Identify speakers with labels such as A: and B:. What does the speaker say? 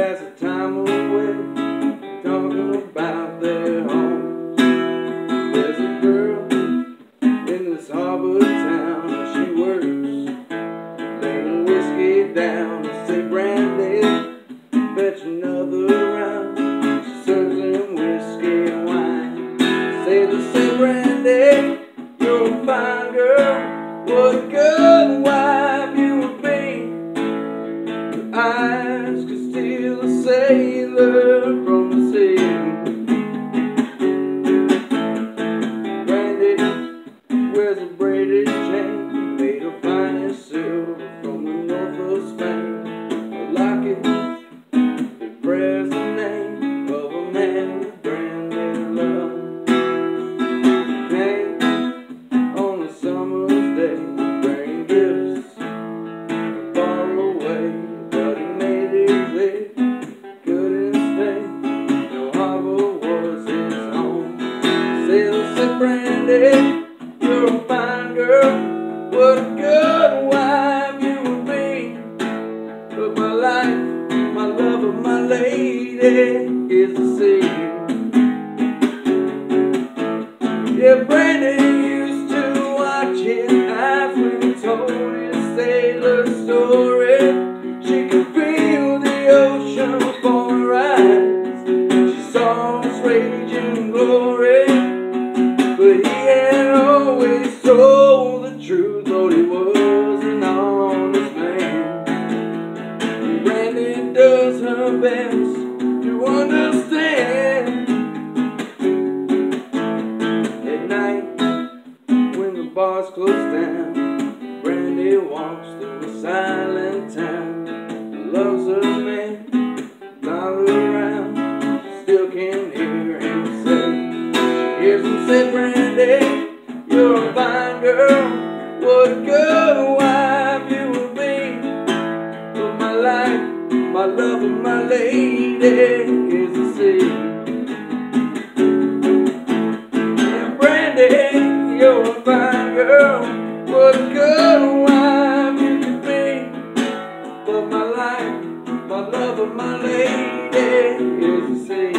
A: pass the time away, talking about their home. There's a girl in this harbor town, she works laying whiskey down. I say, Brandy, fetch another round. She serves them whiskey and wine. Say, Brandy, you're a fine girl, what a good wife you would be. Your eyes could steal a sailor from the sea. Brandy wears a braided chain made of finest silver from the north of Spain. A locket that bears the name of a man who Brandy loved. Hang on a summer's day, bringing gifts far away, but he made it clear he couldn't stay. No harbor was his home. Say, Brandy, you're a fine girl, what a good wife you would be. But my life, my love, and my lady is the sea. Yeah, Brandy used to watch his eyes when he told his sailor story. She could feel the ocean before her eyes. She saw his raging glory, but he had always told the truth, though he was an honest man. And Brandy does her best to understand. At night, when the bars close down, Brandy walks through a silent town. Loves her man, not around. She still can hear him say. She hears him say, Brandy, you're a fine girl, what a good wife you will be. But my life, my love, and my lady is the sea. Yeah, Brandy, you're a fine girl, what a good wife you could be. But my life, my love, and my lady is the sea.